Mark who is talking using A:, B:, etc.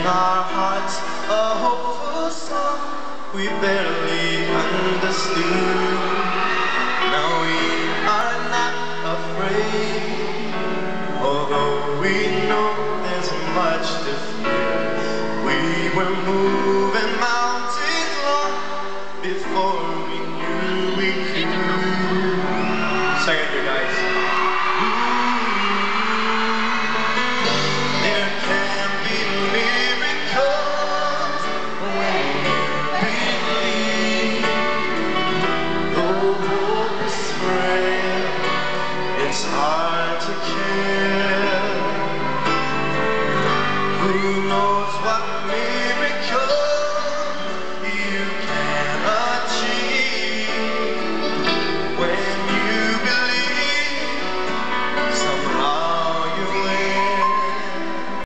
A: our hearts a hopeful song we barely understood. Now we are not afraid, although we know there's much to fear. We were moving mountains long before we knew we could. Sing it, you guys. There can be miracles when you believe. Though hope is frail, it's hard to care. Who knows what miracles